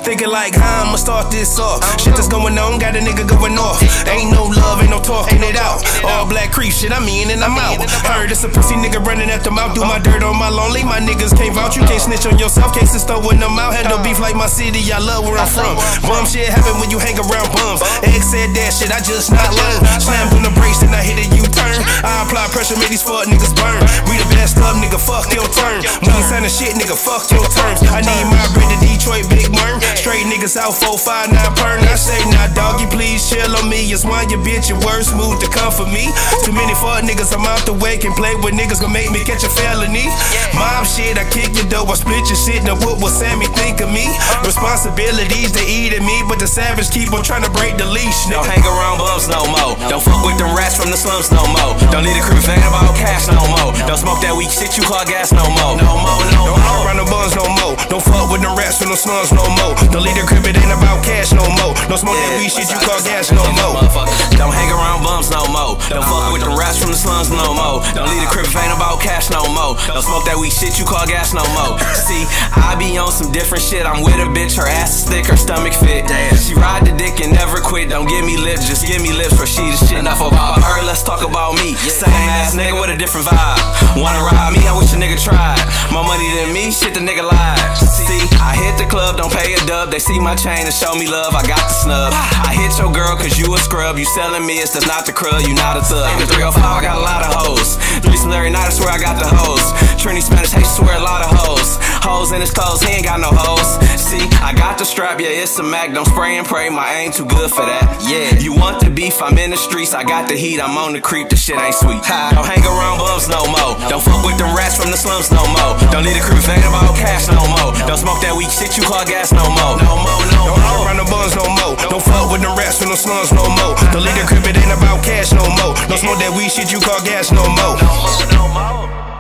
Thinking like, how I'ma start this off. Shit that's going on, got a nigga going off. Ain't no love, ain't no talking it out. All black creep shit, I'm in and I'm out. Heard it's a pussy nigga running at the mouth. Do my dirt on my lonely, my niggas can't vouch. You can't snitch on yourself, cases throwing them out. Handle beef like my city, I love where I'm from. Bum shit happen when you hang around bums. X said that shit, I just not learn. Slammed on the brakes, then I hit a U-turn. I apply pressure, make these fuck niggas burn. We the best up, nigga, fuck your turn. We ain't signing shit, nigga, fuck your terms. I need my bread to Detroit, big worm. Straight niggas out 459 pern. I say, nah, doggy, please chill on me. It's why your bitch, your worst mood to come for me. Too many fuck niggas, I'm out the way. Can play with niggas, gon' make me catch a felony. Mob shit, I kick your dough, I split your shit. Now what will Sammy think of me? Responsibilities, they eating me, but the savage keep on trying to break the leash, nigga. Don't hang around bums no more. Don't fuck with them rats from the slums no more. Don't need a crib fan about cash no more. Don't smoke that weak shit you call gas no more. No more, no more. Don't hang around the buns no more. Don't fuck with them rats from the slums no more. Don't leave the crib, it ain't about cash no more. Don't smoke that weak shit you call gas no more. Don't hang around bums no more. Don't fuck with them rats from the slums no more. Don't leave the crib ain't about cash no more. Don't smoke that weak shit you call gas no more. See, I be on some different shit. I'm with a bitch, her ass is thick, her stomach fit. She ride the dick and never quit. Don't give me lips, just give me lips for she the shit. Enough about her, let's talk about me. Same ass nigga with a different vibe. Wanna ride me, I wish a nigga tried. More money than me, shit the nigga lied. See, I hit the club, don't pay a dub. They see my chain and show me love, I got the snub. I hit your girl cause you a scrub. You selling me, it's just not the crud, you not a thug. In the 305, I got a lot of hoes. Threesome every night, I swear I got the hoes. Trini Spanish, hey, swear a lot of hoes. Hoes in his clothes, he ain't got no hoes. See, I got the strap, yeah, it's a Mac. Don't spray and pray, my aim too good for that. Yeah, you want the beef, I'm in the streets. I got the heat, I'm on the creep, the shit ain't sweet. Don't hang around bums no more. Don't fuck with them rats from the slums no more. Don't need a crib, ain't about cash no more. Don't smoke that weak shit you call gas no more. No more, no more. Don't hang around the buns no more. Don't fuck with them rats from the slums no more. Don't leave the crib, it ain't about cash no more. Don't smoke that weak shit you call gas no more. No more, no more.